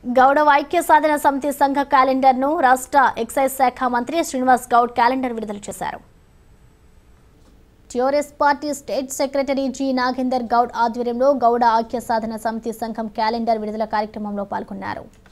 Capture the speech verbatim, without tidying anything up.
గౌడ ఐక్య సాధన సమితి సంఘ క్యాలెండర్ ను రాష్ట్ర ఎక్సైజ్ శాఖ మంత్రి శ్రీనివాస్ గౌడ్ క్యాలెండర్ విడుదల చేశారు. TRS party state secretary G Nagender Goud ఆధ్వర్యంలో గౌడ ఐక్య సాధన సమితి సంఘం క్యాలెండర్ విడుదల కార్యక్రమంలో పాల్గొన్నారు.